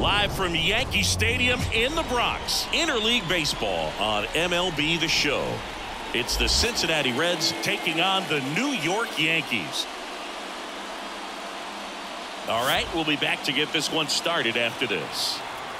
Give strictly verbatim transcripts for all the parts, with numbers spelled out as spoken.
Live from Yankee Stadium in the Bronx, Interleague Baseball on M L B The Show. It's the Cincinnati Reds taking on the New York Yankees. All right, we'll be back to get this one started after this.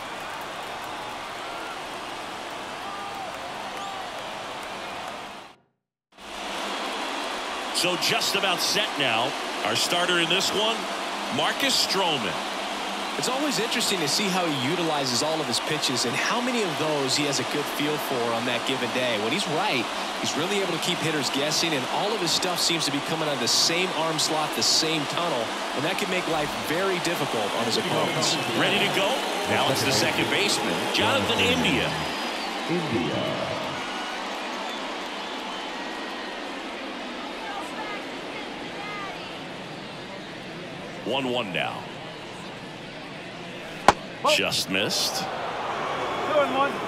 So just about set now. Our starter in this one, Marcus Stroman. It's always interesting to see how he utilizes all of his pitches and how many of those he has a good feel for on that given day. When he's right, he's really able to keep hitters guessing, and all of his stuff seems to be coming out of the same arm slot, the same tunnel, and that can make life very difficult on his opponents. Ready to go? Now it's the second baseman, Jonathan India. India. one one now. Oh. Just missed. Two and one.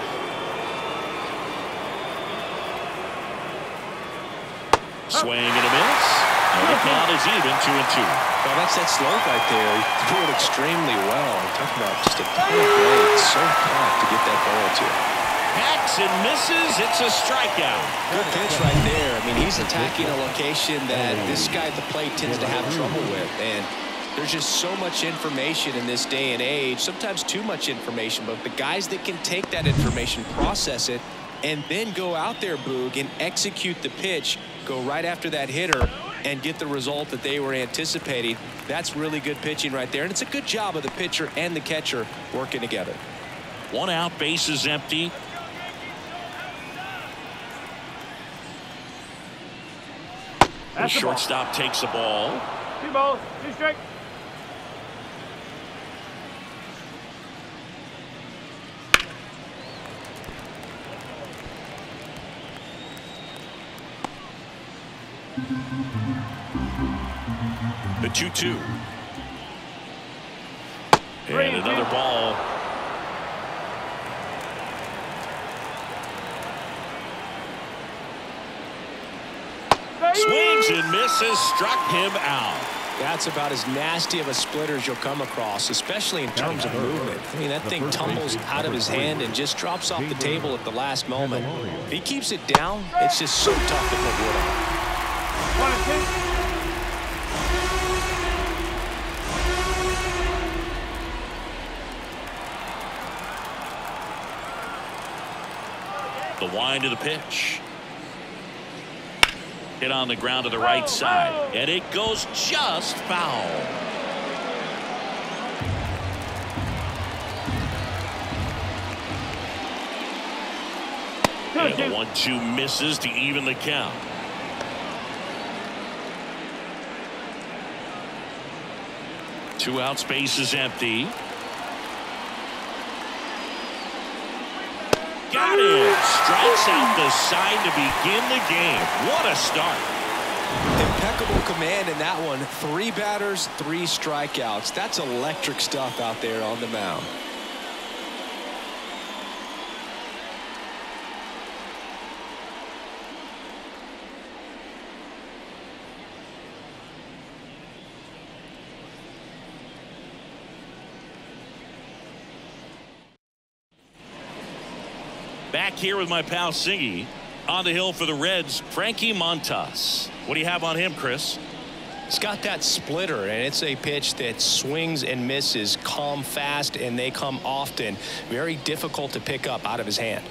Swing and a miss. And the count is even, two and two. Well, that's that slope right there. He threw it extremely well. I'm talking about just a ton of play. It's so tough to get that ball to. Hacks and misses. It's a strikeout. Good pitch right there. I mean, he's attacking a location that this guy at the plate tends to have trouble with. And there's just so much information in this day and age, sometimes too much information, but the guys that can take that information, process it, and then go out there, Boog, and execute the pitch, go right after that hitter, and get the result that they were anticipating. That's really good pitching right there, and it's a good job of the pitcher and the catcher working together. One out, base is empty. The shortstop takes the ball. Two balls, two strikes. The two two. And another ball. Swings and misses, struck him out. That's about as nasty of a splitter as you'll come across, especially in terms of movement. I mean, that thing tumbles out of his hand and just drops off the table at the last moment. If he keeps it down, it's just so tough to put wood on. One and two. The wind of the pitch. Hit on the ground to the right side, and it goes just foul. And the one two misses to even the count. Two out, space is empty. Got it. Strikes out the side to begin the game. What a start. Impeccable command in that one. Three batters, three strikeouts. That's electric stuff out there on the mound. Back here with my pal Singy. On the hill for the Reds, Frankie Montas. What do you have on him, Chris? He's got that splitter, and it's a pitch that swings and misses, come fast, and they come often. Very difficult to pick up out of his hand.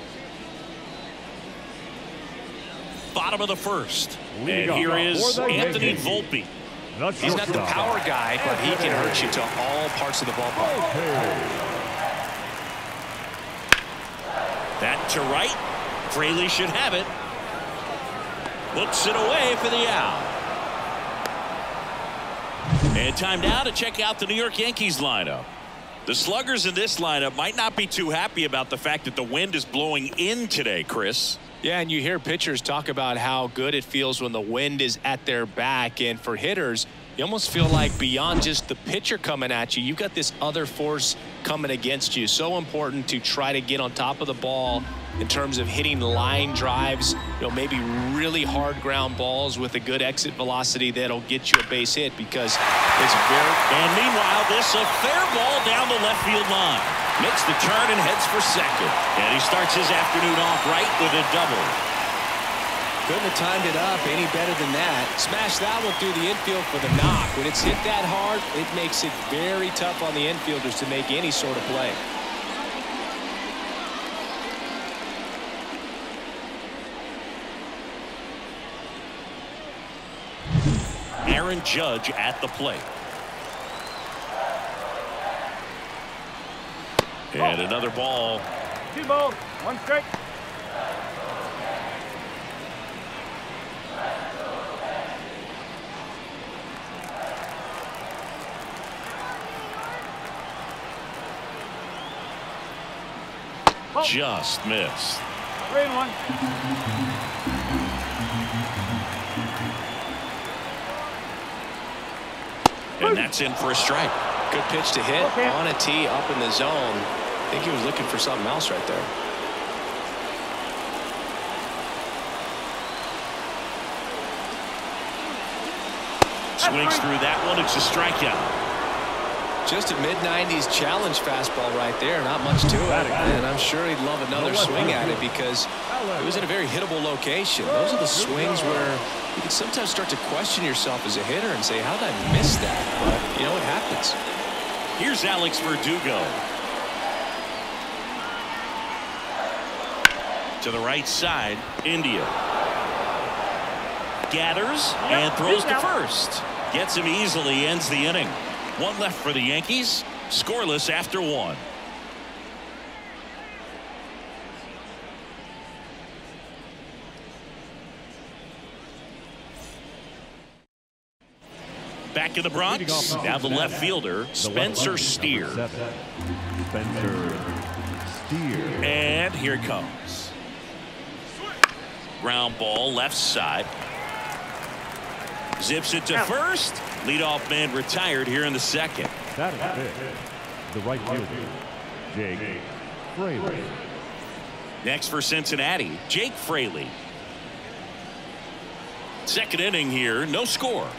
Bottom of the first. And here is Anthony Volpe. He's not the power guy, but he can hurt you to all parts of the ballpark. That to right. Fraley should have it. Looks it away for the out. And time now to check out the New York Yankees lineup. The sluggers in this lineup might not be too happy about the fact that the wind is blowing in today, Chris. Yeah, and you hear pitchers talk about how good it feels when the wind is at their back. And for hitters, you almost feel like beyond just the pitcher coming at you, you've got this other force coming against you. So important to try to get on top of the ball in terms of hitting line drives, you know, maybe really hard ground balls with a good exit velocity that'll get you a base hit because it's very... And meanwhile, this a fair ball down the left field line. Makes the turn and heads for second. And he starts his afternoon off right with a double. Couldn't have timed it up any better than that. Smash that one through the infield for the knock. When it's hit that hard, it makes it very tough on the infielders to make any sort of play. Aaron Judge at the plate. And another ball. Two balls, one strike. Just missed. Three and one. And that's in for a strike. Good pitch to hit okay. on a tee up in the zone. I think he was looking for something else right there. Swings through that one. It's a strikeout. Just a mid nineties challenge fastball right there. Not much to it. And I'm sure he'd love another swing at it because it was in a very hittable location. Those are the swings where you can sometimes start to question yourself as a hitter and say, how did I miss that? But, you know, it happens. Here's Alex Verdugo. To the right side, India. Gathers and throws to first. Gets him easily, ends the inning. One left for the Yankees. Scoreless after one. Back in the Bronx, now the left fielder, Spencer Steer. Spencer Steer. And here it comes. Ground ball left side. Zips it to first. Leadoff man retired here in the second. That is it. The right fielder, Jake Fraley. Next for Cincinnati, Jake Fraley. Second inning here, no score.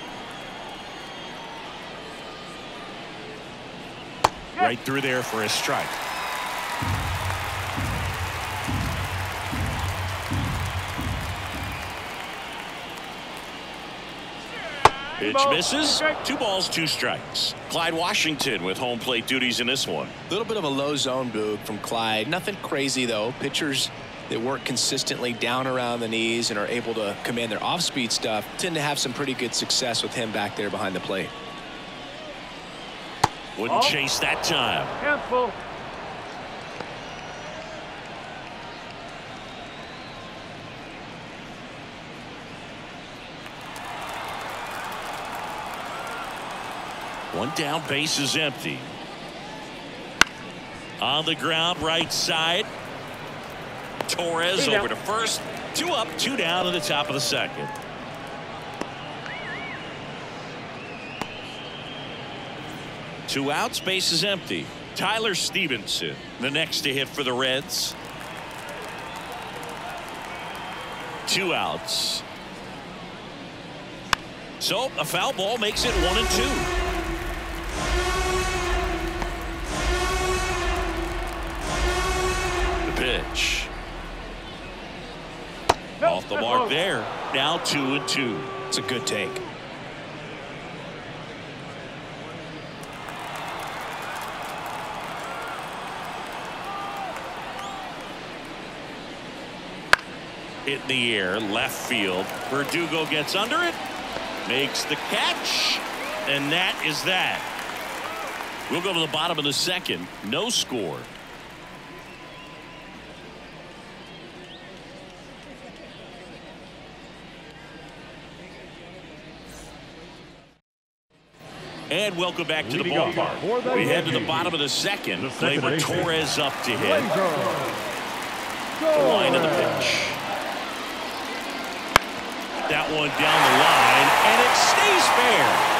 Right through there for a strike. Pitch misses. Two balls, two strikes. Clyde Washington with home plate duties in this one. A little bit of a low zone boog from Clyde. Nothing crazy, though. Pitchers that work consistently down around the knees and are able to command their off-speed stuff tend to have some pretty good success with him back there behind the plate. Wouldn't chase that time. Handful. One down, base is empty. On the ground, right side. Torres over to first. Two up, two down in the top of the second. Two outs, base is empty. Tyler Stevenson, the next to hit for the Reds. Two outs. So a foul ball makes it one and two. Pitch. Off the mark there. Now two and two. It's a good take. Hit in the air, left field. Verdugo gets under it, makes the catch, and that is that. We'll go to the bottom of the second. No score. And welcome back to the ballpark. We head to the bottom of the second. Gleyber Torres up to hit. The line of the pitch. That one down the line, and it stays fair.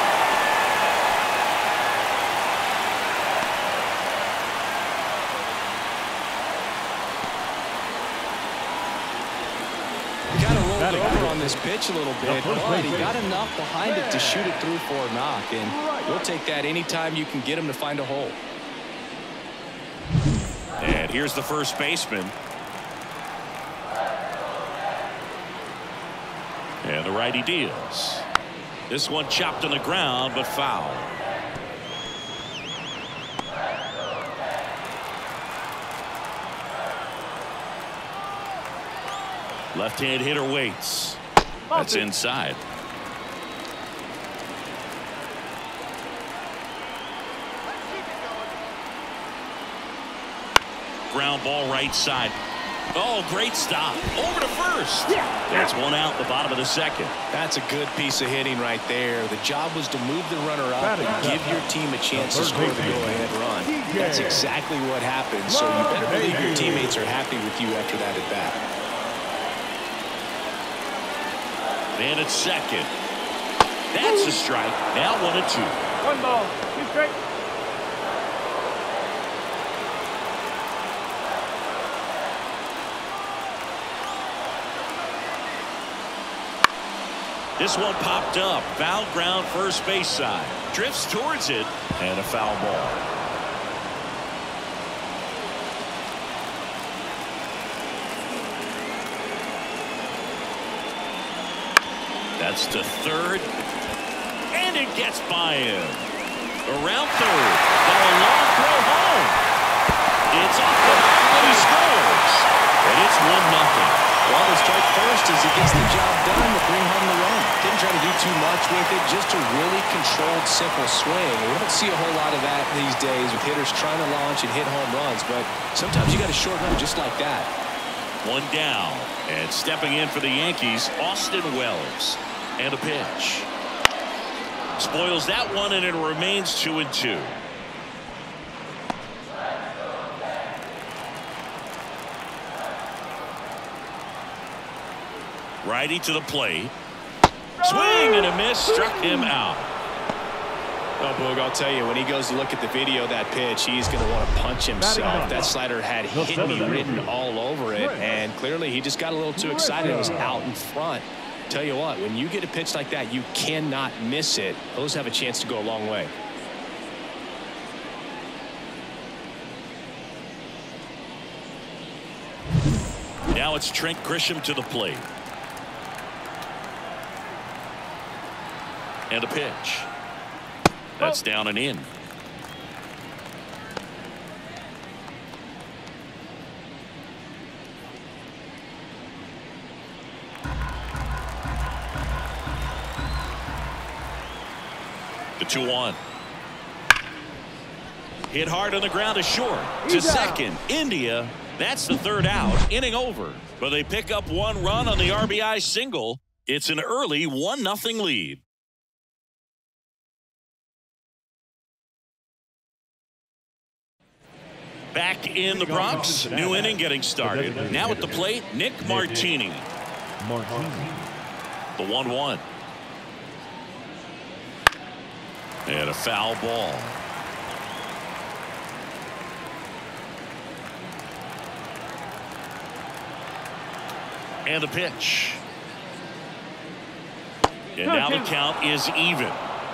this pitch a little bit, but he got enough behind it to shoot it through for a knock, and we'll take that anytime you can get him to find a hole. And here's the first baseman. And the righty deals. This one chopped on the ground, but foul. Left-hand hitter waits. That's inside. Ground ball right side. Oh, great stop. Over to first. That's one out at the bottom of the second. That's a good piece of hitting right there. The job was to move the runner up and give your team a chance to score the go-ahead run. That's exactly what happened, so you better believe your teammates are happy with you after that at bat. And it's second. That's a strike. Now one and two. One ball, two strikes. This one popped up. Foul ground first base side. Drifts towards it. And a foul ball. That's to third. And it gets by him. Around third. Now a long throw home. It's off the bat and he scores. And it's one nothing. Well, the strike first as he gets the job done to bring home the run. Didn't try to do too much with it, just a really controlled, simple swing. We don't see a whole lot of that these days with hitters trying to launch and hit home runs, but sometimes you got a short run just like that. One down, and stepping in for the Yankees, Austin Wells. And a pitch. Spoils that one, and it remains two and two. Righty to the plate. Swing and a miss. Struck him out. Oh, Boog, I'll tell you, when he goes to look at the video of that pitch, he's going to want to punch himself. That slider had hit me written all over it, and clearly he just got a little too excited. It was out in front. Tell you what, when you get a pitch like that, you cannot miss it. Those have a chance to go a long way. Now it's Trent Grisham to the plate. And a pitch. That's down and in. The two one. Hit hard on the ground to short. To second. India. That's the third out. Inning over. But they pick up one run on the R B I single. It's an early one nothing lead. Back in the Bronx. New inning getting started. Now at the plate, Nick Martini. Martini. The one one. And a foul ball. And a pitch. And now the count is even.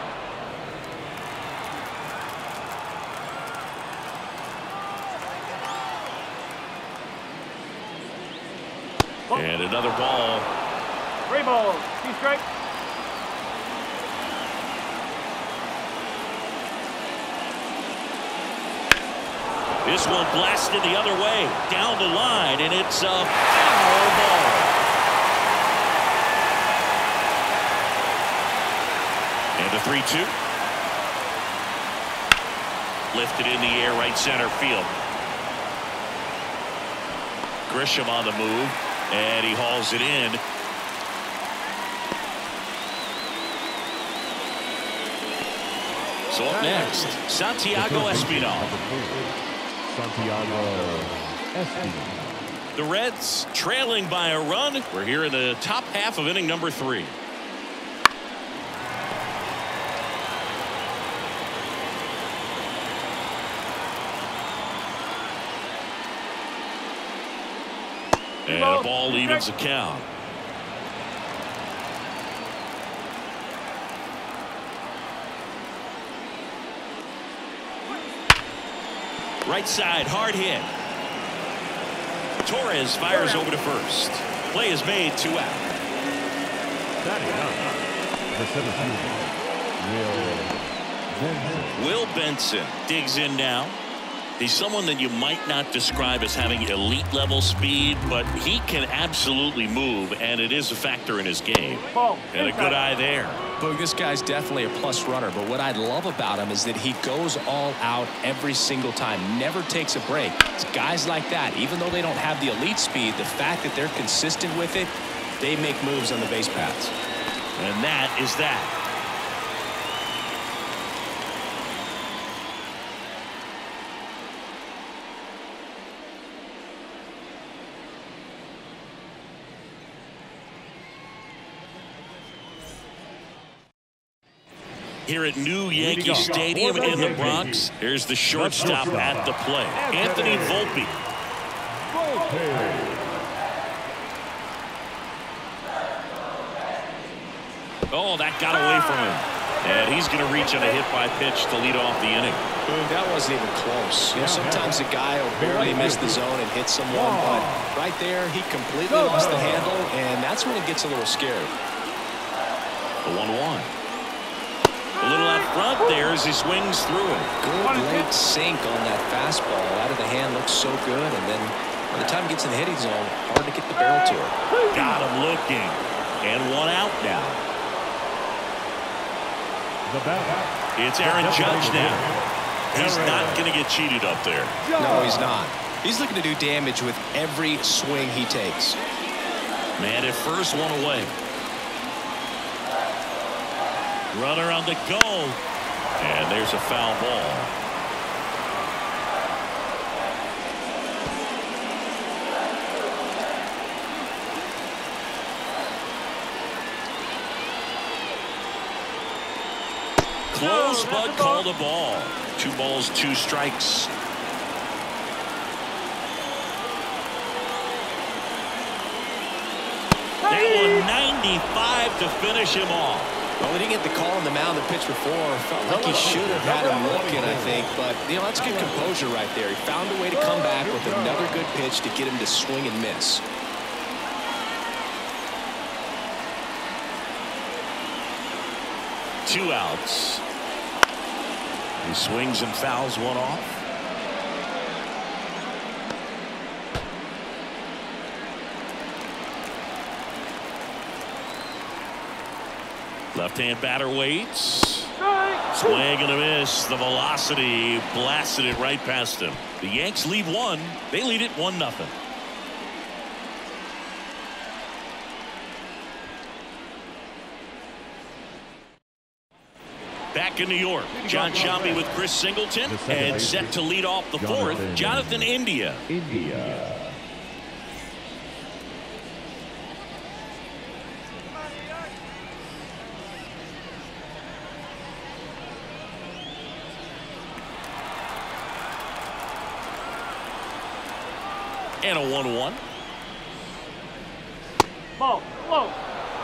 And another ball. Three balls, two strikes. This one blasted the other way, down the line, and it's a foul ball. And the three two. Lifted in the air, right center field. Grisham on the move, and he hauls it in. So up next, Santiago Espinal. Santiago Espinal. The Reds trailing by a run. We're here in the top half of inning number three. And a ball evens the count. Right side, hard hit. Torres fires over to first. Play is made, two out. Batting up, the center fielder, Will Benson. Will Benson digs in now. He's someone that you might not describe as having elite level speed, but he can absolutely move, and it is a factor in his game. And a good eye there. Boog, this guy's definitely a plus runner, but what I love about him is that he goes all out every single time, never takes a break. It's guys like that, even though they don't have the elite speed, the fact that they're consistent with it, they make moves on the base paths. And that is that. Here at New Yankee Stadium in the Bronx, here's the shortstop at the plate, Anthony Volpe. Oh, that got away from him. And he's going to reach on a hit by pitch to lead off the inning. Boog, that wasn't even close. You know, sometimes a guy will barely miss the zone and hit someone, but right there, he completely lost the handle, and that's when it gets a little scary. The one one. A little out front there as he swings through it. Good late sink on that fastball. Out of the hand looks so good, and then by the time it gets in the hitting zone, hard to get the barrel to it. Got him looking. And one out now. It's Aaron Judge now. He's not going to get cheated up there. No, he's not. He's looking to do damage with every swing he takes. Man at first, one away. Runner on the go. And there's a foul ball. Close, but called a ball. Two balls, two strikes. That one ninety-five to finish him off. Well, he didn't get the call on the mound the pitch before. Felt like he should have had him looking, I think. But, you know, that's good composure right there. He found a way to come back with another good pitch to get him to swing and miss. Two outs. He swings and fouls one off. Left-hand batter waits. Swing and a miss. The velocity blasted it right past him. The Yanks lead one. They lead it one nothing. Back in New York, John Sciambi with Chris Singleton, and set to lead off the fourth, Jonathan India. India. And a one one. Ball, low.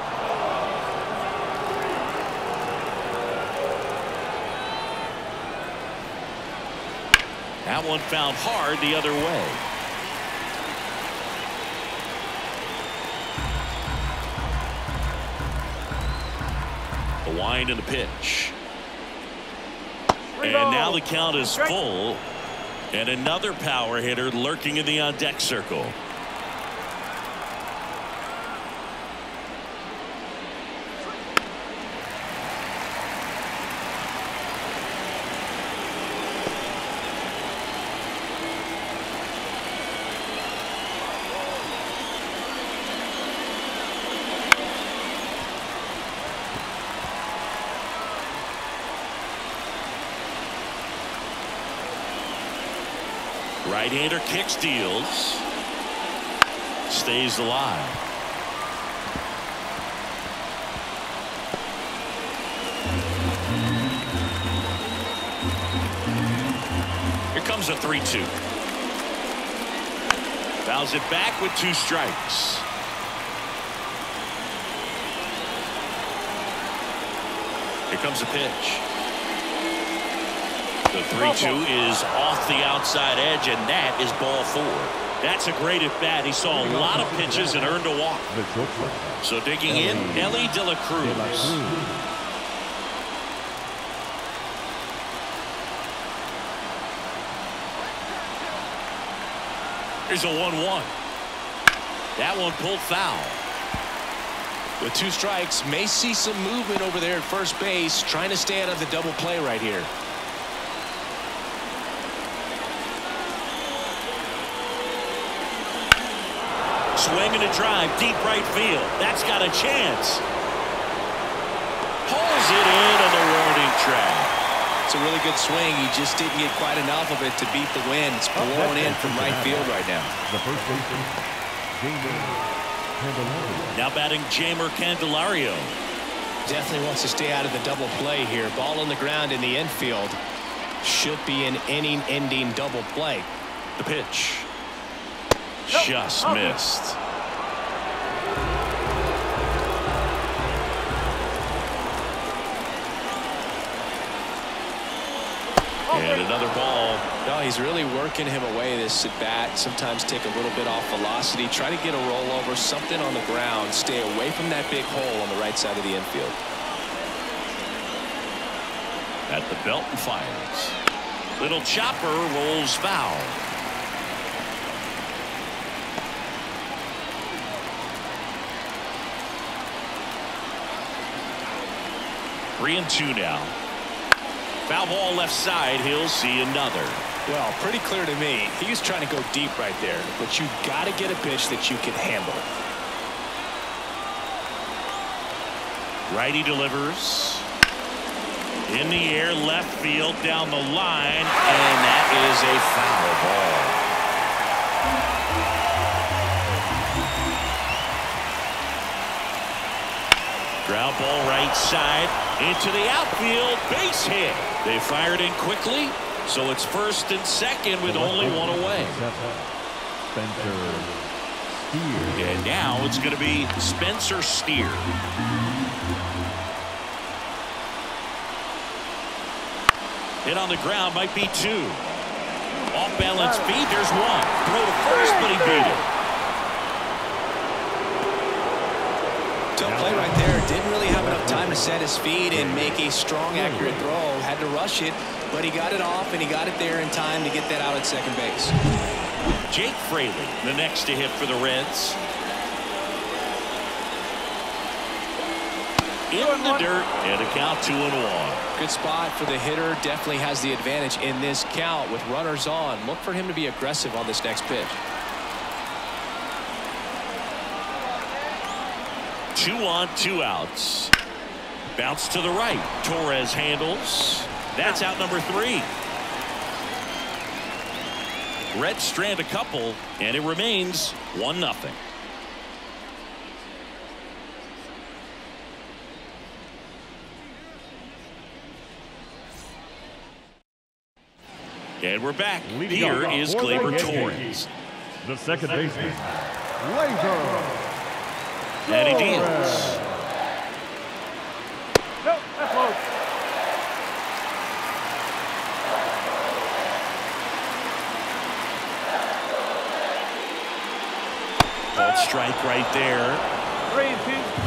That one found hard the other way. The wind and the pitch. And now the count is full. And another power hitter lurking in the on-deck circle. Right-hander kick steals. Stays alive. Here comes a three two. Fouls it back with two strikes. Here comes a pitch. The three two is off the outside edge, and that is ball four. That's a great at bat. He saw a lot of pitches and earned a walk. So digging in, Elly De La Cruz. Here's a one one. That one pulled foul. With two strikes, may see some movement over there at first base, trying to stay out of the double play right here. Swing and a drive, deep right field. That's got a chance. Pulls it in on the warning track. It's a really good swing. He just didn't get quite enough of it to beat the wind. It's blowing in from right field right now. The first baseman, Jeimer Candelario. Now batting Jeimer Candelario. Definitely wants to stay out of the double play here. Ball on the ground in the infield. Should be an inning-ending double play. The pitch. Just missed. And another ball. No, he's really working him away, this at bat. Sometimes take a little bit off velocity. Try to get a rollover, something on the ground. Stay away from that big hole on the right side of the infield. At the belt and fires. Little chopper rolls foul. Three and two now. Foul ball left side. He'll see another. Well, pretty clear to me. He's trying to go deep right there, but you got to get a pitch that you can handle. Righty delivers. In the air, left field, down the line, and that is a foul ball. Ground ball right side into the outfield, base hit. They fired in quickly, so it's first and second with only one away. Spencer Steer. And now it's going to be Spencer Steer. Hit on the ground, might be two. Off balance feet, there's one. Throw to first, but he beat it. Tough play right there. Didn't really have enough time to set his feet and make a strong, accurate throw. Had to rush it, but he got it off, and he got it there in time to get that out at second base. Jake Fraley, the next to hit for the Reds. In the dirt, and a count two and one. Good spot for the hitter. Definitely has the advantage in this count with runners on. Look for him to be aggressive on this next pitch. Two on, two outs. Bounce to the right. Torres handles. That's out number three. Reds strand a couple, and it remains one nothing. And we're back. Leading Here off is for the Gleyber Yankees, Torres. the second baseman, Gleyber. And he deals. No, that's low. Called strike right there. Three and two.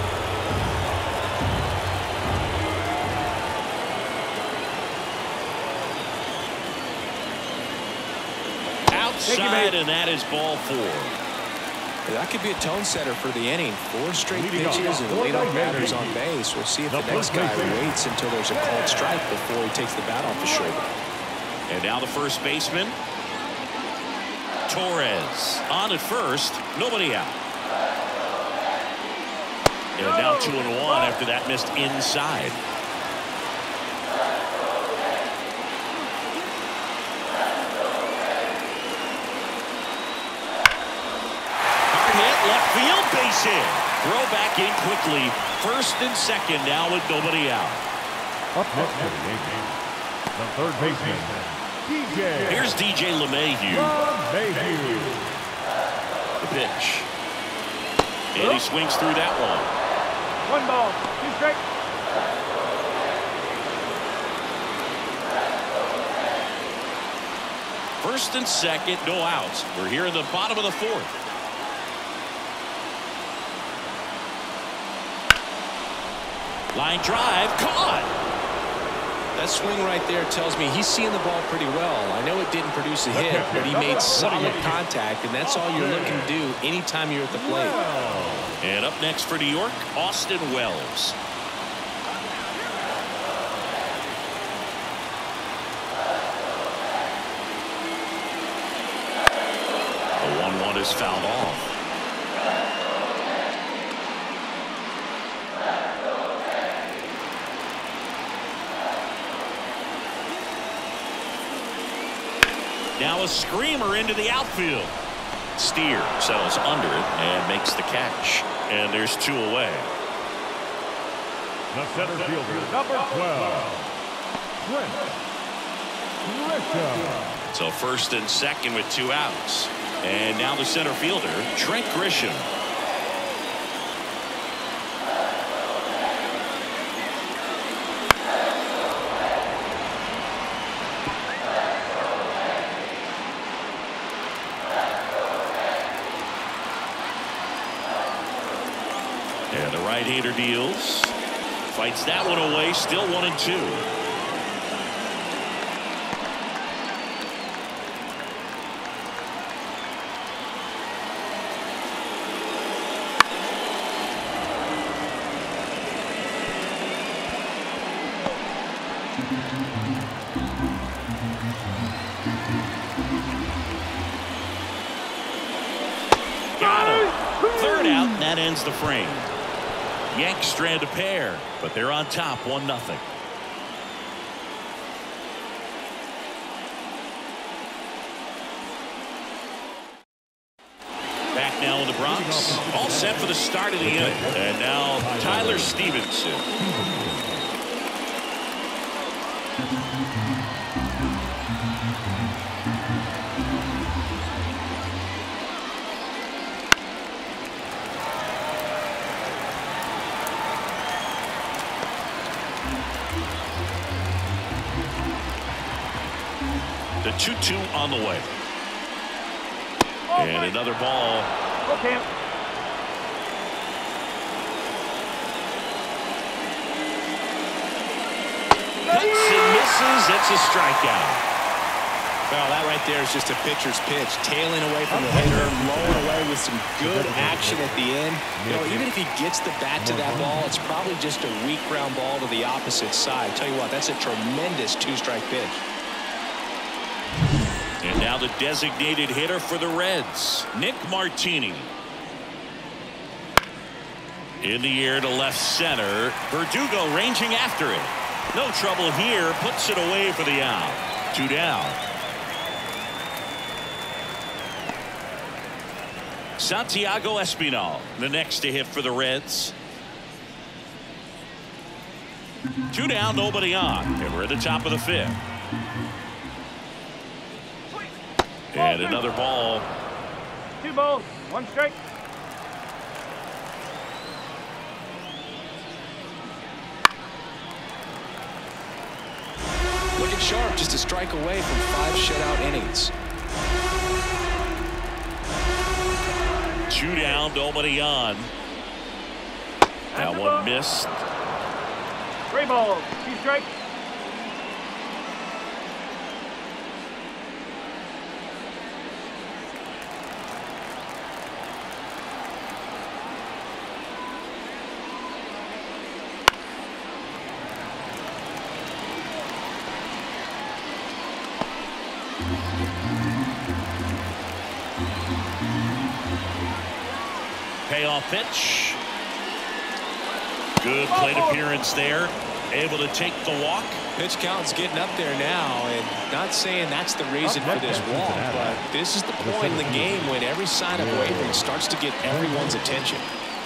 Outside, and that is ball four. That could be a tone setter for the inning. Four straight pitches and leadoff batters on base. We'll see if the next guy waits until there's a called strike before he takes the bat off the shoulder. And now the first baseman, Torres, on at first, nobody out. And now two and one after that missed inside. Left field, base hit. Throw back in quickly. First and second now with nobody out. Up next for the Yankees, the third baseman, D J. Here's D J LeMahieu. LeMahieu. The pitch. And he swings through that one. One ball, two strikes. First and second, no outs. We're here in the bottom of the fourth. Line drive, caught. That swing right there tells me he's seeing the ball pretty well. I know it didn't produce a hit, but he made solid contact, and that's all you're looking to do anytime you're at the plate. And up next for New York, Austin Wells. The one one is fouled off. Now a screamer into the outfield. Steer settles under it and makes the catch. And there's two away. The center fielder, number twelve, Trent Grisham. So first and second with two outs. And now the center fielder, Trent Grisham. And the right-hander deals. Fights that one away. Still one and two. Got him. Third out, and that ends the frame. Yanks strand a pair, but they're on top one nothing. Back now in the Bronx, all set for the start of the inning. And now Tyler Stevenson. The two two on the way. And another ball. Okay. Cuts and misses. It's a strikeout. Well, that right there is just a pitcher's pitch. Tailing away from the hitter, blowing away with some good action at the end. You know, even if he gets the bat to that ball, it's probably just a weak ground ball to the opposite side. Tell you what, that's a tremendous two-strike pitch. And now the designated hitter for the Reds, Nick Martini. In the air to left center. Verdugo ranging after it. No trouble here. Puts it away for the out. Two down. Santiago Espinal, the next to hit for the Reds. Two down, nobody on. And we're at the top of the fifth. And another ball. Two balls, one strike. Looking sharp, just a strike away from five shutout innings. Two down, nobody on. That one missed. Three balls, two strikes. Payoff pitch. Good plate appearance there. Able to take the walk. Pitch count's getting up there now, and not saying that's the reason for this walk, but this is the point in the game when every sign of wavering starts to get everyone's attention.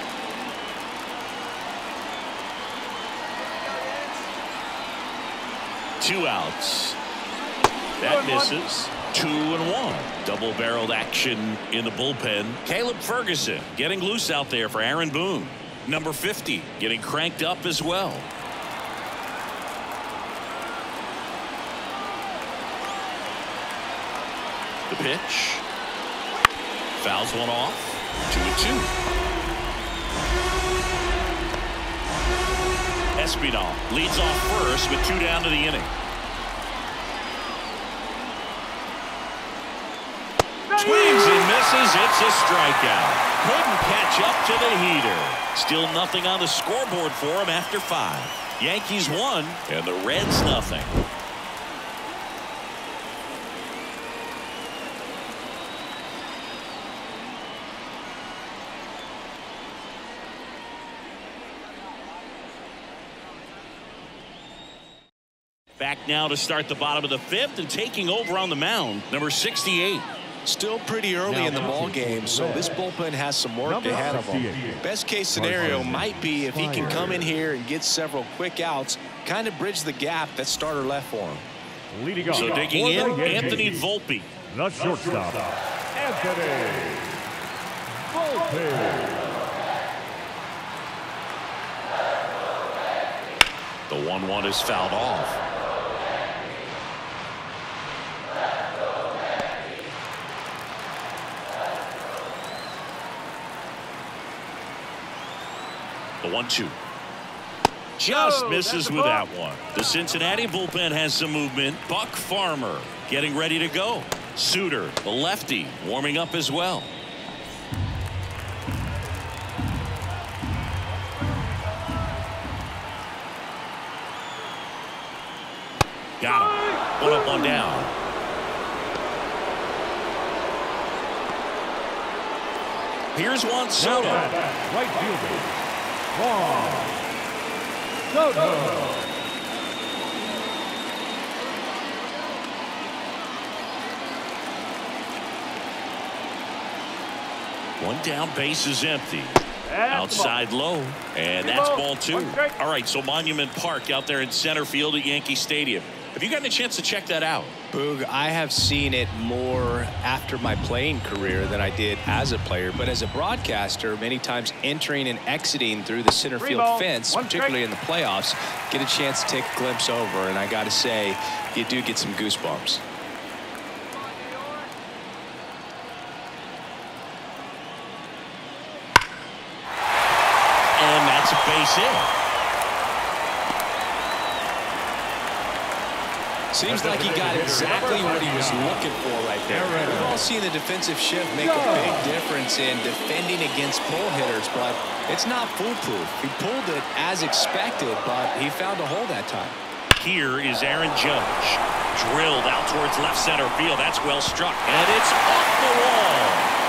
Two outs. That misses. Two and one. Double-barreled action in the bullpen. Caleb Ferguson getting loose out there for Aaron Boone. Number fifty getting cranked up as well. The pitch. Fouls one off. Two and two. Espinal leads off first with two down to the inning. Swings and misses. It's a strikeout. Couldn't catch up to the heater. Still nothing on the scoreboard for him after five. Yankees won and the Reds nothing. Back now to start the bottom of the fifth, and taking over on the mound, number sixty-eight. Still pretty early in the ball game, so this bullpen has some work ahead of them. Best case scenario might be if he can come in here and get several quick outs, kind of bridge the gap that starter left for him. Leading off. So digging in, Anthony Volpe. The shortstop, Anthony Volpe. The one one is fouled off. The one two. Just Oh, misses that's a with ball. that one. The Cincinnati bullpen has some movement. Buck Farmer getting ready to go. Suter, the lefty, warming up as well. Got him. One up, one down. Here's Juan Soto. Right fielder, Juan Soto. One down, base is empty. That's Outside low, and Two that's balls, ball two. one strike. All right, so Monument Park out there in center field at Yankee Stadium. Have you gotten a chance to check that out? Boog, I have seen it more after my playing career than I did as a player, but as a broadcaster, many times entering and exiting through the center Three field balls, fence, one particularly in the playoffs, get a chance to take a glimpse over, and I got to say, you do get some goosebumps. And that's a base hit. Seems like he got exactly what he was looking for right there. We've all seen the defensive shift make a big difference in defending against pull hitters, but it's not foolproof. He pulled it as expected, but he found a hole that time. Here is Aaron Judge. Drilled out towards left center field. That's well struck. And it's off the wall.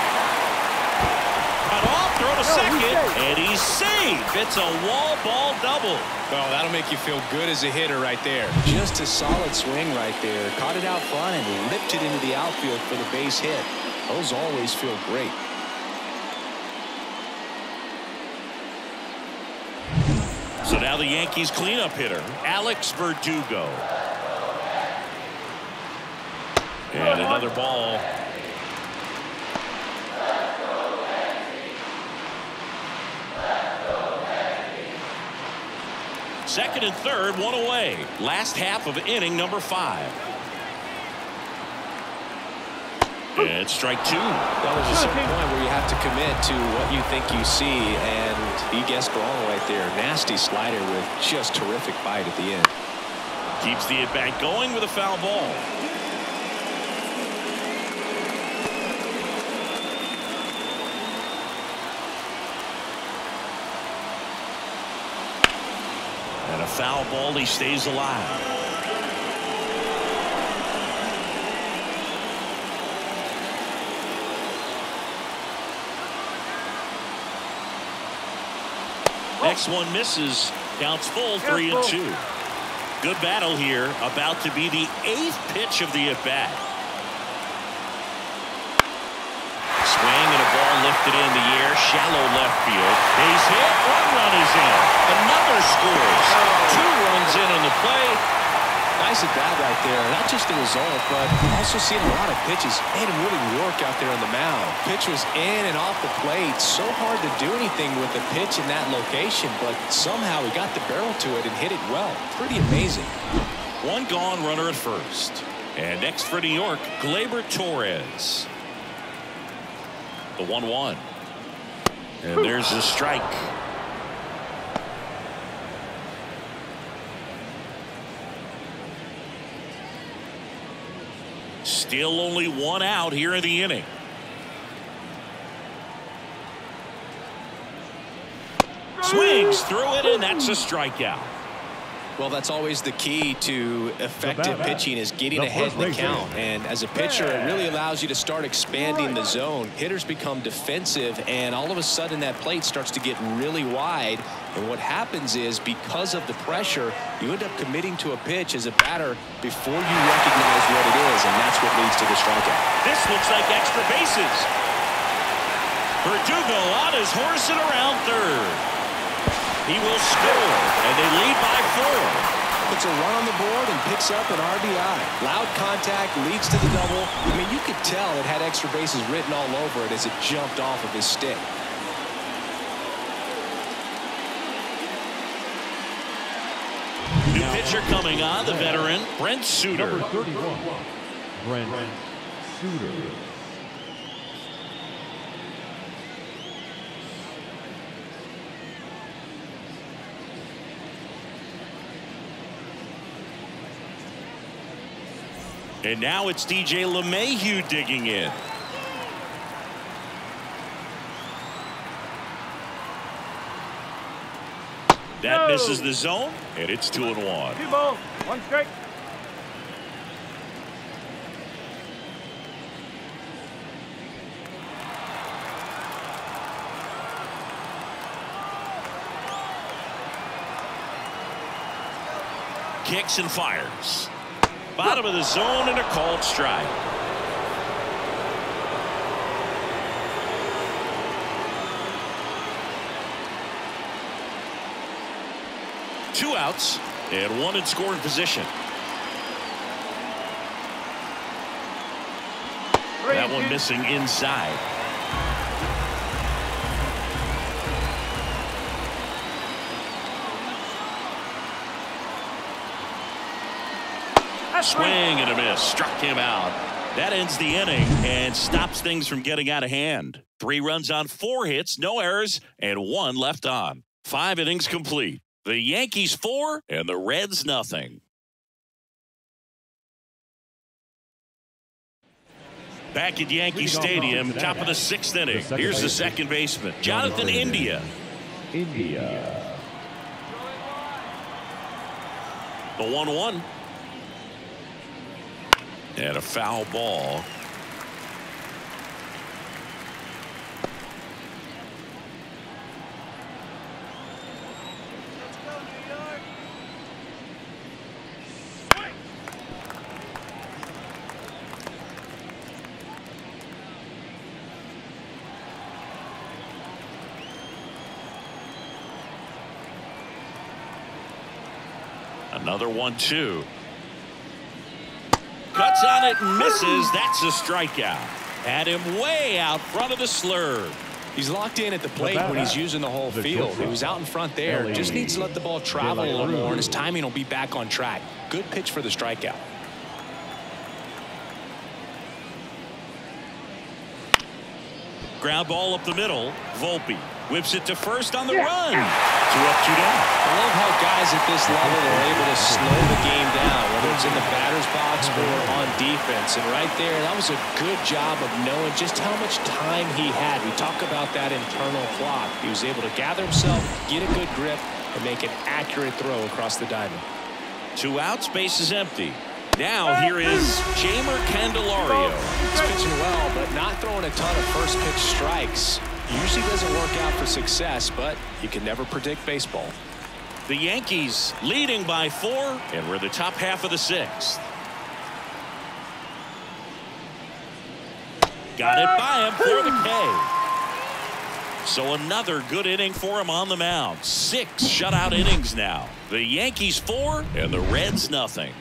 Cut off, throw to second, and he's safe. It's a wall ball double. Well, that'll make you feel good as a hitter right there. Just a solid swing right there. Caught it out front and ripped it into the outfield for the base hit. Those always feel great. So now the Yankees cleanup hitter, Alex Verdugo. And another ball. Second and third, one away. Last half of inning number five. And strike two. Well, there's a certain point where you have to commit to what you think you see, and he guessed wrong right there. Nasty slider with just terrific bite at the end. Keeps the at-bat going with a foul ball. And a foul ball, he stays alive. Next one misses. Counts full, three and two. Good battle here. About to be the eighth pitch of the at-bat. Swing and a ball lifted in the air. Shallow left field. Base hit. One run is in. Another scores. Two runs in on the play. Nice at bat right there. Not just the result, but also seeing a lot of pitches. Made him really work out there on the mound. Pitch was in and off the plate. So hard to do anything with the pitch in that location, but somehow he got the barrel to it and hit it well. Pretty amazing. One gone, runner at first. And next for New York, Gleyber Torres. The one one. And there's a strike. Still only one out here in the inning. Swings through it, and that's a strikeout. Well, that's always the key to effective pitching, is getting ahead in the count. And as a pitcher, it really allows you to start expanding the zone. Hitters become defensive, and all of a sudden that plate starts to get really wide. And what happens is, because of the pressure, you end up committing to a pitch as a batter before you recognize what it is, and that's what leads to the strikeout. This looks like extra bases. Verdugo on his horse and around third. He will score, and they lead by four. Puts a run on the board and picks up an R B I. Loud contact leads to the double. I mean, you could tell it had extra bases written all over it as it jumped off of his stick. New pitcher coming on, the veteran, Brent Suter. Number thirty-one, Brent Suter. And now it's D J LeMahieu digging in. That No. misses the zone, and it's two and one. Two balls, one strike. Kicks and fires. Bottom of the zone and a called strike. Two outs and one in scoring position. Three, That one two. missing inside. That's three. Swing and a miss. Struck him out. That ends the inning and stops things from getting out of hand. Three runs on four hits, no errors, and one left on. Five innings complete. The Yankees four and the Reds nothing. Back at Yankee Stadium, top of the sixth inning. Here's the second baseman, Jonathan India. India. The one one. And a foul ball. Another one two. Cuts on it and misses. That's a strikeout. Had him way out front of the slurve. He's locked in at the plate when he's using the whole field. He was out in front there. Just needs to let the ball travel a little more, and his timing will be back on track. Good pitch for the strikeout. Ground ball up the middle. Volpe whips it to first on the run. Two up, two down. I love how guys at this level are able to slow the game down, whether it's in the batter's box or on defense. And right there, that was a good job of knowing just how much time he had. We talk about that internal clock. He was able to gather himself, get a good grip, and make an accurate throw across the diamond. Two outs, base is empty. Now here is Jeimer Candelario. He's pitching well, but not throwing a ton of first pitch strikes. Usually doesn't work out for success, but you can never predict baseball. The Yankees leading by four, and we're the top half of the sixth. Got it by him for the K. So another good inning for him on the mound. Six shutout innings now. The Yankees four and the Reds nothing.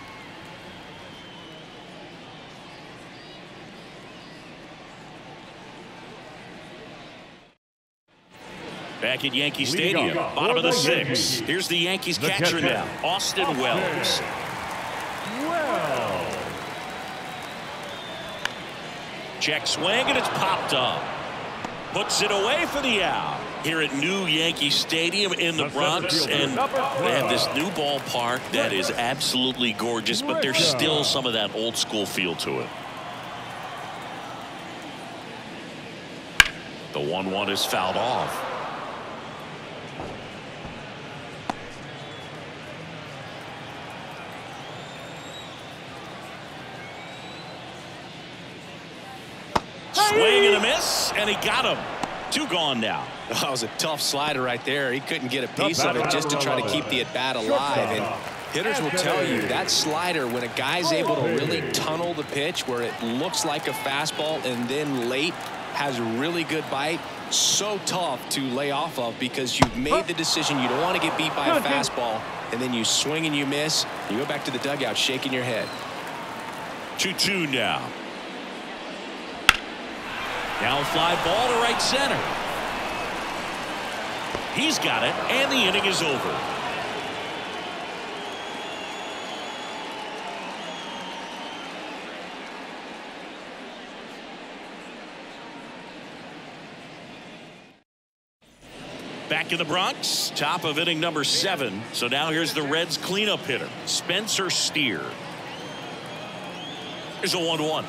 Back at Yankee Stadium, bottom of the sixth. Here's the Yankees catcher now, Austin Wells. Wells. Check swing, and it's popped up. Puts it away for the out. Here at New Yankee Stadium in the Bronx, and they have this new ballpark that is absolutely gorgeous, but there's still some of that old school feel to it. The one one is fouled off. Swing and a miss, and he got him. Two gone now. That was a tough slider right there. He couldn't get a piece of it just to try to keep the at-bat alive. And hitters will tell you that slider, when a guy's able to really tunnel the pitch where it looks like a fastball and then late has a really good bite, so tough to lay off of because you've made the decision you don't want to get beat by a fastball, and then you swing and you miss. You go back to the dugout shaking your head. two two now. Down fly ball to right center. He's got it, and the inning is over. Back in the Bronx, top of inning number seven. So now here's the Reds cleanup hitter, Spencer Steer. Here's a one one.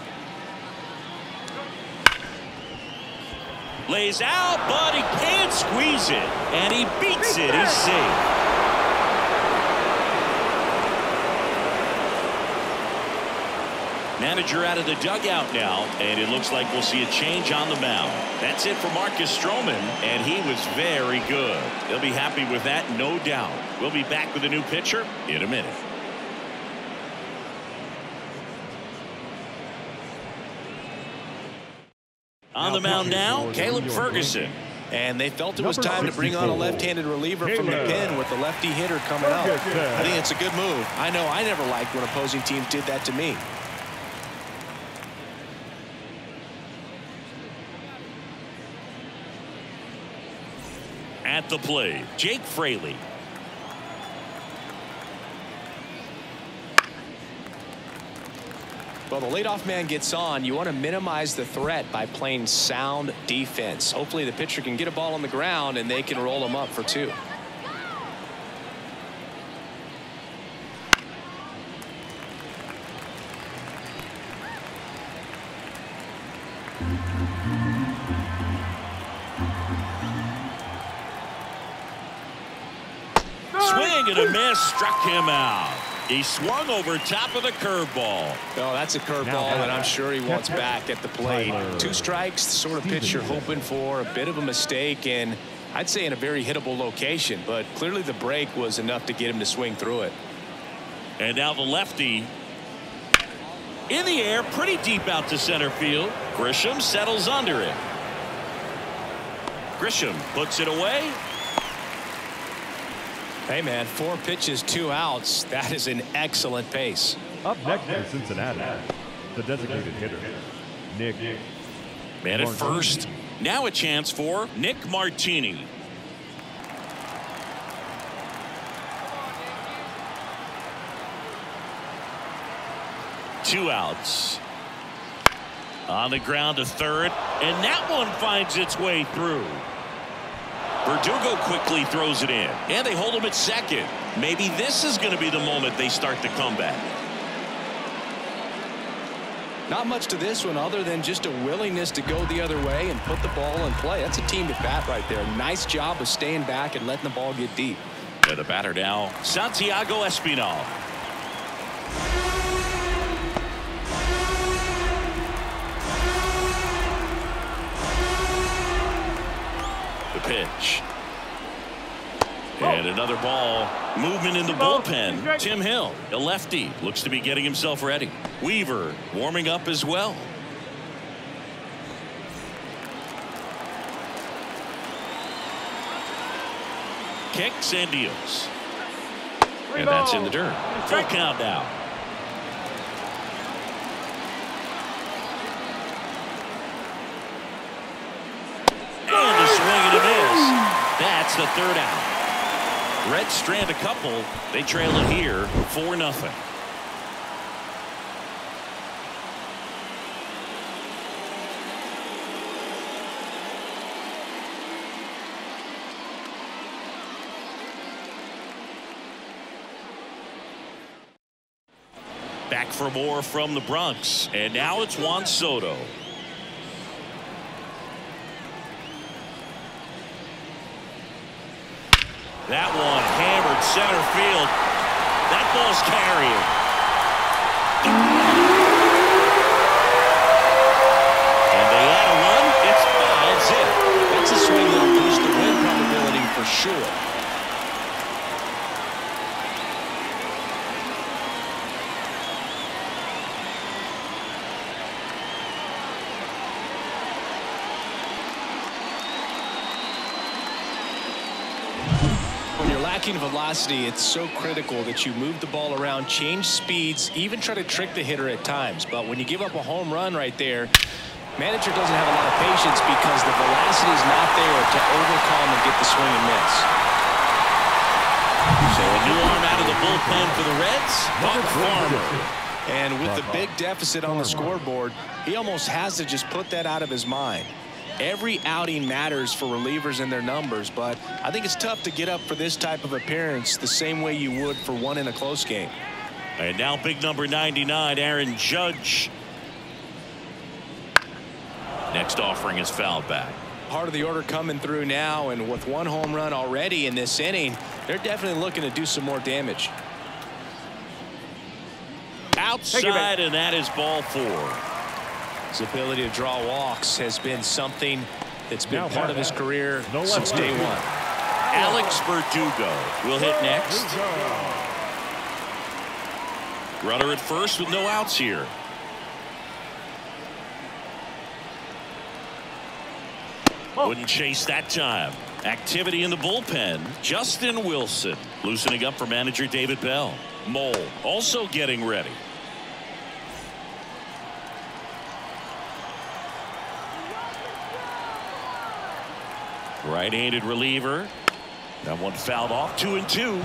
Lays out, but he can't squeeze it, and he beats it. He's safe. Manager out of the dugout now, and it looks like we'll see a change on the mound. That's it for Marcus Stroman, and he was very good. They'll be happy with that, no doubt. We'll be back with a new pitcher in a minute. On the mound now, Caleb Ferguson. And they felt it was time to bring on a left-handed reliever from the pen with the lefty hitter coming up. I think it's a good move. I know I never liked when opposing teams did that to me. At the plate, Jake Fraley. Well, the leadoff man gets on. You want to minimize the threat by playing sound defense. Hopefully the pitcher can get a ball on the ground and they can roll him up for two. Swing and a miss, struck him out. He swung over top of the curveball. Oh, that's a curveball that I'm sure he wants back at the plate. Two strikes, the sort of pitch you're hoping for. A bit of a mistake, and I'd say in a very hittable location, but clearly the break was enough to get him to swing through it. And now the lefty in the air, pretty deep out to center field. Grisham settles under it. Grisham puts it away. Hey, man, four pitches, two outs. That is an excellent pace. Up next for Cincinnati, the designated hitter, Nick. Man at first. Now a chance for Nick Martini. Two outs. On the ground to third, and that one finds its way through. Verdugo quickly throws it in, and they hold him at second. Maybe this is going to be the moment they start the comeback. Not much to this one other than just a willingness to go the other way and put the ball in play. That's a team at bat right there. Nice job of staying back and letting the ball get deep. And the batter now, Santiago Espinal. The pitch. And another ball. Movement in the bullpen. Tim Hill, a lefty, looks to be getting himself ready. Weaver warming up as well. Kicks and deals. And that's in the dirt. Full count now. And a swing and a miss. That's the third out. Reds strand a couple. They trail it here four nothing. Back for more from the Bronx. And now it's Juan Soto. That one hammered center field. That ball's carrying. And they add a run. It's five zip. That's a swing that'll boost the win probability for sure. Lacking velocity, it's so critical that you move the ball around, change speeds, even try to trick the hitter at times. But when you give up a home run right there, manager doesn't have a lot of patience because the velocity is not there to overcome and get the swing and miss. So a new arm out of the bullpen for the Reds, Buck Farmer. And with the big deficit on the scoreboard, he almost has to just put that out of his mind. Every outing matters for relievers and their numbers, but I think it's tough to get up for this type of appearance the same way you would for one in a close game. And now big number ninety-nine, Aaron Judge. Next offering is fouled back. Part of the order coming through now, and with one home run already in this inning, they're definitely looking to do some more damage. Outside, and that is ball four. His ability to draw walks has been something that's been Now part of his career since day one. Alex Verdugo will hit next. Runner at first with no outs here. Wouldn't chase that time. Activity in the bullpen. Justin Wilson loosening up for manager David Bell. Mole also getting ready. Right-handed reliever. That one fouled off. Two and two.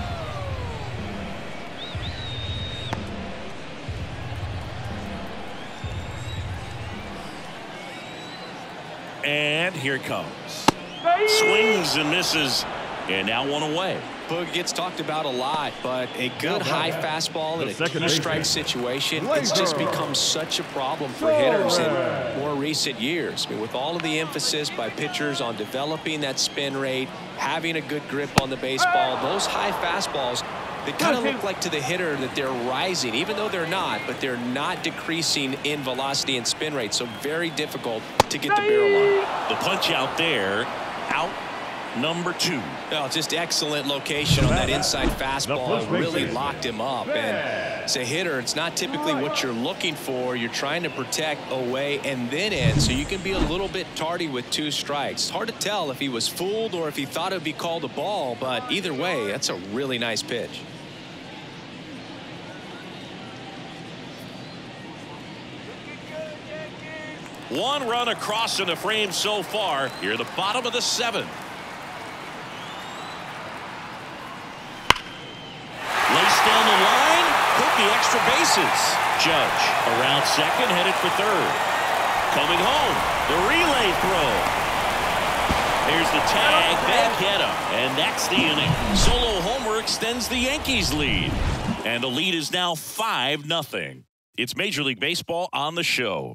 And here it comes. Swings and misses. And now one away. Boog gets talked about a lot, but a good high fastball in a two strike situation, it's just become such a problem for hitters in more recent years. I mean, with all of the emphasis by pitchers on developing that spin rate, having a good grip on the baseball, those high fastballs, they kind of look like to the hitter that they're rising, even though they're not, but they're not decreasing in velocity and spin rate. So very difficult to get the barrel on. The punch out there, out number two. Oh, just excellent location on that inside fastball. Really locked him up. And as a hitter, it's not typically what you're looking for. You're trying to protect away and then in, so you can be a little bit tardy with two strikes. Hard to tell if he was fooled or if he thought it would be called a ball, but either way, that's a really nice pitch. One run across in the frame so far. Here, the bottom of the seventh. Laced down the line, took the extra bases. Judge around second, headed for third. Coming home, the relay throw. Here's the tag, then get him, and that's the inning. Solo homer extends the Yankees lead, and the lead is now five nothing. It's Major League Baseball on the show.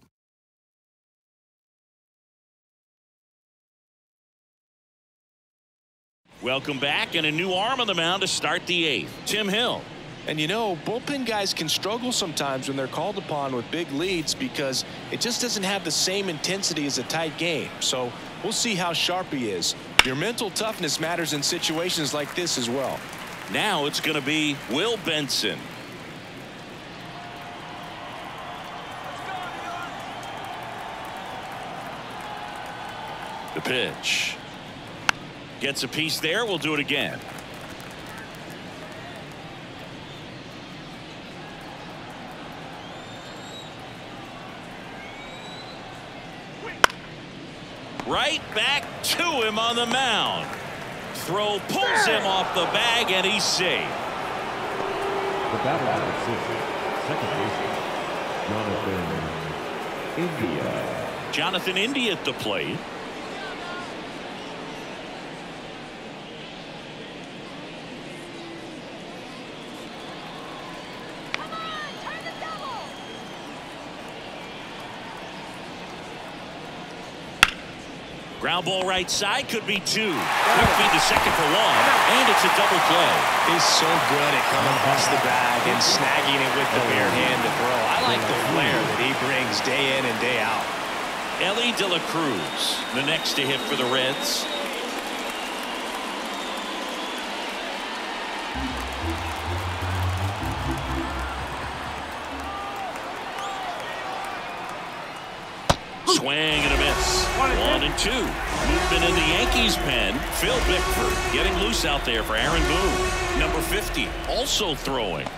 Welcome back, and a new arm on the mound to start the eighth. Tim Hill. And you know, bullpen guys can struggle sometimes when they're called upon with big leads because it just doesn't have the same intensity as a tight game. So we'll see how sharp he is. Your mental toughness matters in situations like this as well. Now it's going to be Will Benson. The pitch. Gets a piece there. We'll do it again. Right back to him on the mound. Throw pulls him off the bag, and he's safe. The battle at six, second baseman, Jonathan India. Jonathan India at the plate. Ground ball right side, could be two. Quick feed to second for one, and it's a double play. He's so good at coming across the bag and snagging it with the bare hand to throw. I like the flair that he brings day in and day out. Ellie De La Cruz, the next to hit for the Reds. Swing and a miss. One and two. Movement in the Yankees pen. Phil Bickford getting loose out there for Aaron Boone. Number fifty also throwing.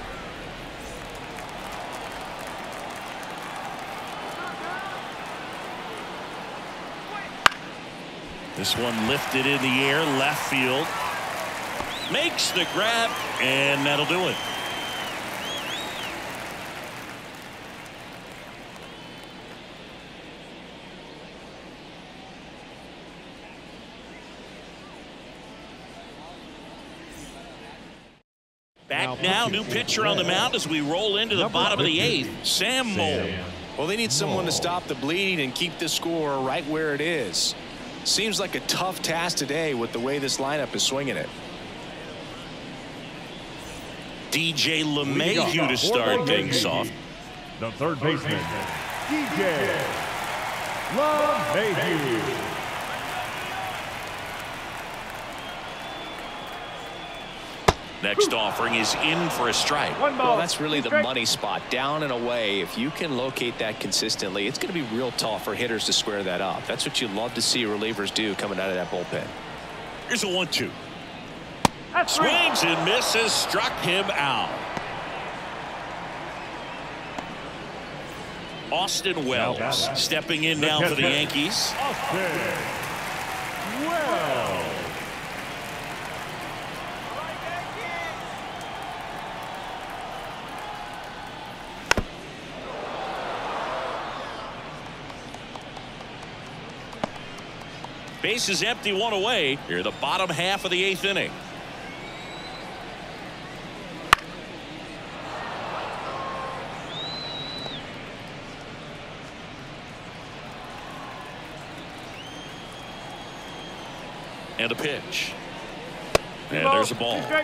This one lifted in the air, left field. Makes the grab, and that'll do it. Back now, new pitcher on the mound as we roll into the bottom of the eighth. Sam Moll. Well, they need someone to stop the bleeding and keep the score right where it is. Seems like a tough task today with the way this lineup is swinging it. D J LeMahieu to start things off. The third baseman, D J LeMahieu. Next offering is in for a strike. One ball. Well, that's really the Strike. money spot, down and away. If you can locate that consistently, it's going to be real tough for hitters to square that up. That's what you love to see relievers do coming out of that bullpen. Here's a one two. That's three. Swings and misses, struck him out. Austin Wells stepping in now for the Yankees. Austin Wells. Base is empty, one away. Here, the bottom half of the eighth inning. And a pitch. And Ball. there's a ball. Strike.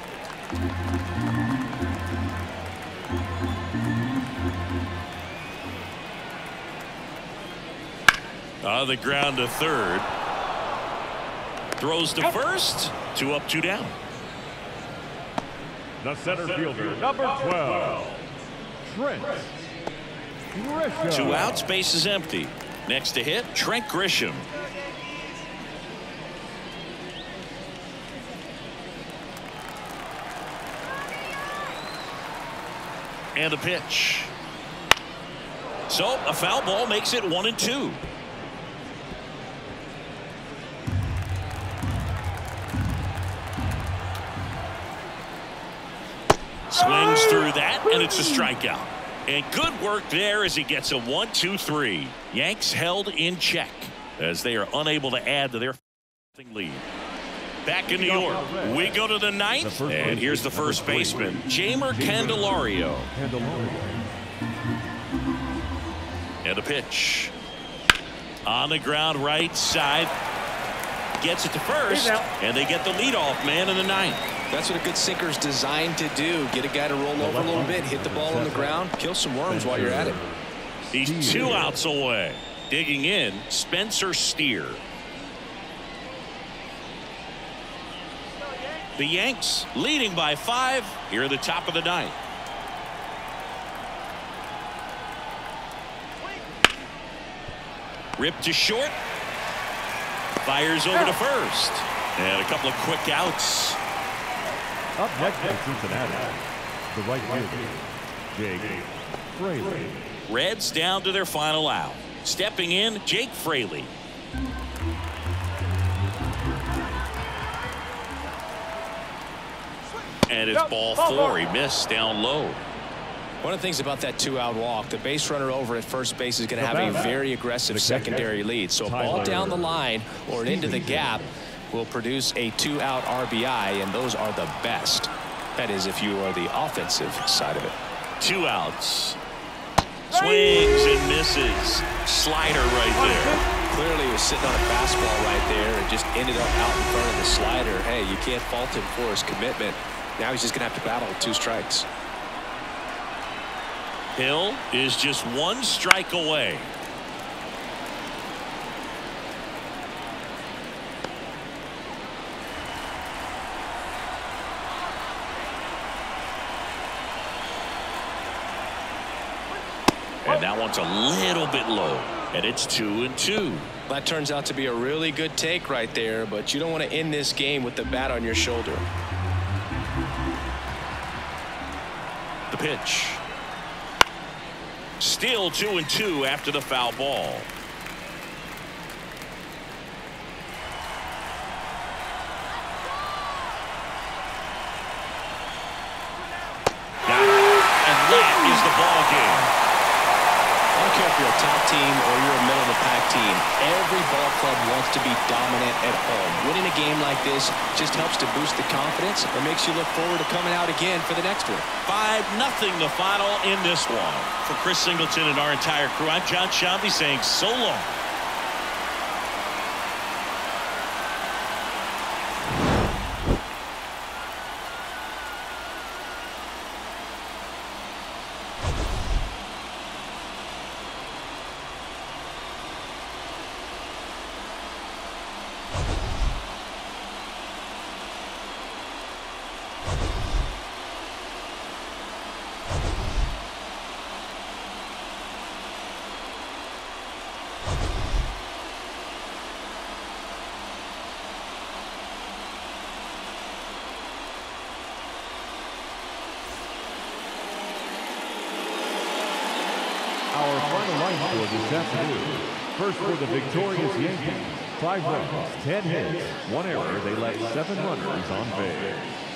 On the ground to third. Throws to first. Two up, two down. The center fielder, number twelve, Trent Grisham. Two outs, base is empty. Next to hit, Trent Grisham. And a pitch. So a foul ball makes it one and two. Swings through that, and it's a strikeout. And good work there as he gets a one two three. Yanks held in check as they are unable to add to their lead. Back in New York, we go to the ninth, and here's the first baseman, Jeimer Candelario. And a pitch. On the ground right side. Gets it to first, and they get the leadoff man in the ninth. That's what a good sinker is designed to do. Get a guy to roll over a little bit, hit the ball on the ground, kill some worms while you're at it. He's two outs away. Digging in, Spencer Steer. The Yanks leading by five here at the top of the ninth. Ripped to short. Fires over to first. And a couple of quick outs. Up next for Cincinnati, the right fielder, Jake Fraley. Reds down to their final out. Stepping in, Jake Fraley. And it's ball four. He missed down low. One of the things about that two-out walk, the base runner over at first base is going to have a very aggressive secondary lead. So a ball down the line or into the gap will produce a two-out R B I, and those are the best. That is, if you are the offensive side of it. Two outs. Swings and misses. Slider right there. Clearly he was sitting on a fastball right there and just ended up out in front of the slider. Hey, you can't fault him for his commitment. Now he's just going to have to battle with two strikes. Hill is just one strike away. And that one's a little bit low. And it's two and two. That turns out to be a really good take right there, but you don't want to end this game with the bat on your shoulder. The pitch. Still two and two after the foul ball. Got it. And that is the ball game. I don't care if you're a top team or you're a middle-of-the-pack team. Every ball club wants to be dominant at home. Winning a game like this just helps to boost the confidence or makes you look forward to coming out again for the next one. five nothing the final in this one. For Chris Singleton and our entire crew, I'm John Sciambi saying so long. Our final line score this afternoon. First for the victorious Yankees. Five runs, ten hits, one error. They left seven runners on base.